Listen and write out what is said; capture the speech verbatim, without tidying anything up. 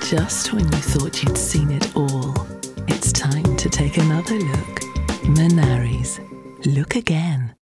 Just when you thought you'd seen it all, it's time to take another look. Menares. Look again.